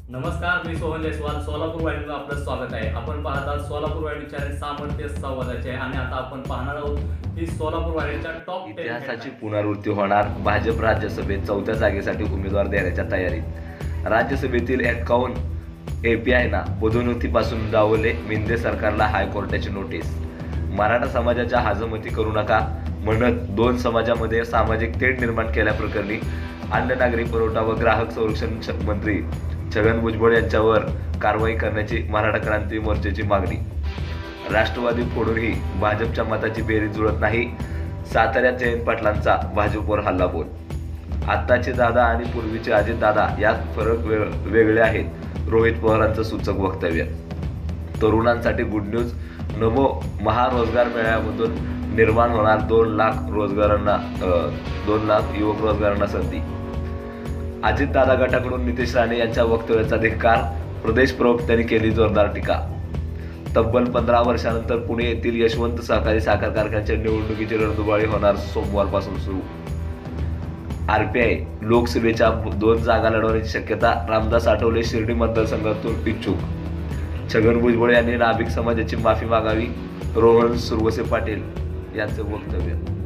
नमस्कार, मी सोहन जयस्वाल. सोलापूर वाहिनीला आपलं स्वागत आहे. आपण पाहत आहात सोलापूर वाहिनी चॅनल सामर्थ्य संवादाचे आणि आता आपण पाहणार आहोत की सोलापूर वाहिनीच्या टॉप 10 इतिहासाची पुनरावृत्ती होणार. भाजप राज्यसभेत 4थ्या जागेसाठी उमेदवार देण्याच्या तयारीत. राज्यसभेतील 51 एपीआयना पदोन्नतीपासून डावलले. मिंदे सरकारला हायकोर्टाची नोटीस. मराठा समाजाच्या हजमती करू नका म्हणत 2 समाजामध्ये सामाजिक तेढ निर्माण केल्याप्रकरणी अन्न नागरी पुरवठा व ग्राहक संरक्षण मंत्री छगन भुजबळ यांच्यावर कारवाई करण्याची मराठा क्रांती मोर्चाची मागणी. राष्ट्रवादी फोडूनही भाजपच्या मताची बेरीज जुळत नाही. साताऱ्यात जयंत पाटलांचा भाजपवर हल्लाबोल. आत्ताचे दादा आणि पूर्वीचे अजित दादा यात फरक वेगळे आहेत. रोहित पवारांचं सूचक वक्तव्य. तरुणांसाठी गुड न्यूज. नमो महारोजगार मेळाव्यामधून निर्माण होणार 2 लाख युवक रोजगारांना संधी. अजितदादा गटाकडून नितेश राणे यांच्या वक्तव्याचा धिक्कार. प्रदेश प्रवक्त्यांनी केली जोरदार टीका. तब्बल 15 वर्षानंतर पुणे येथील यशवंत सहकारी साखर कारखान्याच्या निवडणुकीची रणधुमाळी होणार. सोमवारपासून सुरू. आरपीआय लोकसभेच्या 2 जागा लढवण्याची शक्यता. रामदास आठवले शिर्डी मतदारसंघातून इच्छुक. छगन भुजबळ यांनी नाभिक समाजाची माफी मागावी. रोहन सुरवसे पाटील यांचे वक्तव्य.